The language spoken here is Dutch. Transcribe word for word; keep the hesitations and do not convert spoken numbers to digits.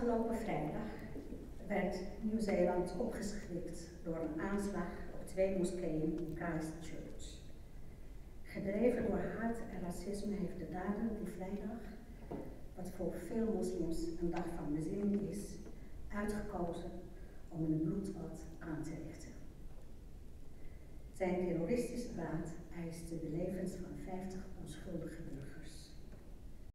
Afgelopen vrijdag werd Nieuw-Zeeland opgeschrikt door een aanslag op twee moskeeën in Christchurch. Gedreven door haat en racisme heeft de dader die vrijdag, wat voor veel moslims een dag van bezinning is, uitgekozen om een bloedbad aan te richten. Zijn terroristische daad eiste de levens van vijftig onschuldige burgers.